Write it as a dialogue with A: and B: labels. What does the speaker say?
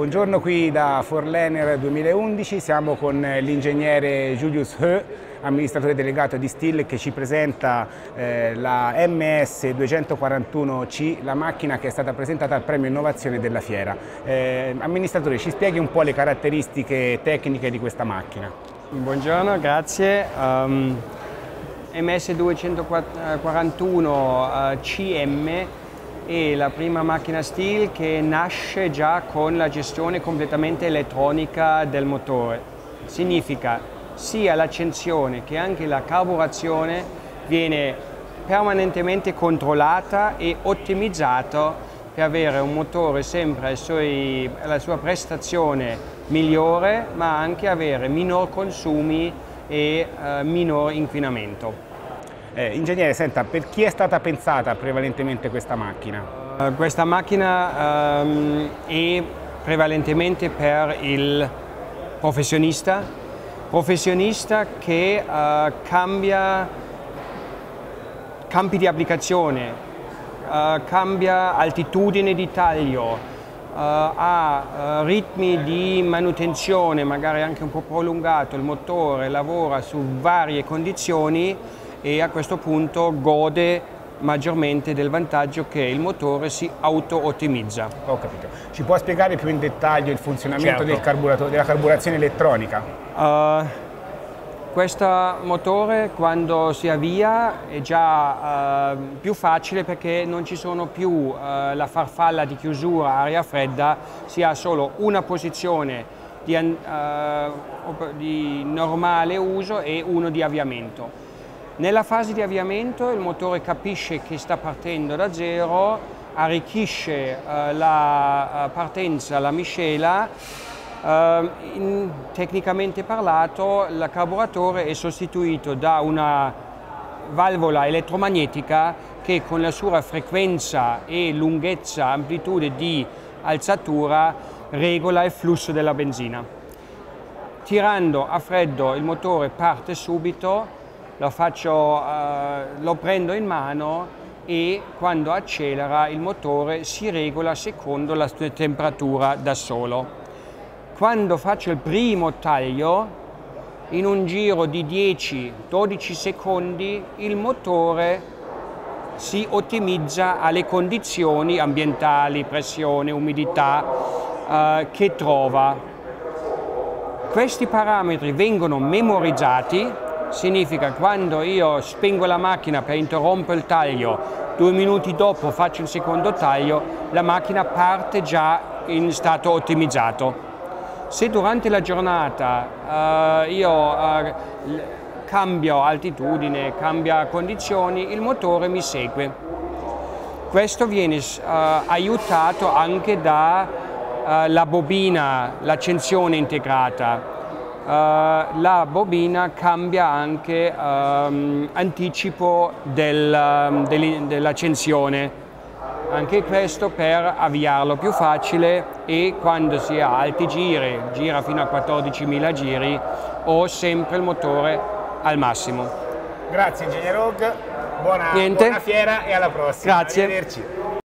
A: Buongiorno qui da Forlener 2011, siamo con l'ingegnere Julius Höh, amministratore delegato di STILL, che ci presenta la MS241C, la macchina che è stata presentata al premio innovazione della fiera. Amministratore, ci spieghi un po' le caratteristiche tecniche di questa macchina?
B: Buongiorno, grazie. MS241 CM è la prima macchina STILL che nasce già con la gestione completamente elettronica del motore. Significa sia l'accensione che anche la carburazione viene permanentemente controllata e ottimizzata per avere un motore sempre alla sua prestazione migliore, ma anche avere minor consumi e minor inquinamento.
A: Ingegnere, senta, per chi è stata pensata prevalentemente questa macchina?
B: Questa macchina è prevalentemente per il professionista che cambia campi di applicazione, cambia altitudine di taglio, ha ritmi di manutenzione magari anche un po' prolungato, il motore lavora su varie condizioni e a questo punto gode maggiormente del vantaggio che il motore si auto-ottimizza.
A: Ho capito. Ci può spiegare più in dettaglio il funzionamento
B: Certo.
A: della carburazione elettronica?
B: Questo motore quando si avvia è già più facile perché non ci sono più la farfalla di chiusura aria fredda, si ha solo una posizione di normale uso e uno di avviamento. Nella fase di avviamento il motore capisce che sta partendo da zero, arricchisce la partenza, la miscela. Tecnicamente parlato, il carburatore è sostituito da una valvola elettromagnetica che con la sua frequenza e lunghezza, amplitude di alzatura regola il flusso della benzina. Tirando a freddo il motore parte subito. Lo prendo in mano e quando accelera il motore si regola secondo la sua temperatura da solo. Quando faccio il primo taglio, in un giro di 10-12 secondi, il motore si ottimizza alle condizioni ambientali, pressione, umidità che trova. Questi parametri vengono memorizzati. Significa quando io spengo la macchina per interrompere il taglio, 2 minuti dopo faccio il secondo taglio, la macchina parte già in stato ottimizzato. Se durante la giornata io cambio altitudine, cambia condizioni, il motore mi segue. Questo viene aiutato anche dalla bobina, l'accensione integrata. La bobina cambia anche anticipo dell'accensione, anche questo per avviarlo più facile e quando si ha alti giri, gira fino a 14.000 giri, ho sempre il motore al massimo.
A: Grazie ingegnere Höh, buona fiera e alla prossima.
B: Grazie.
A: Arrivederci.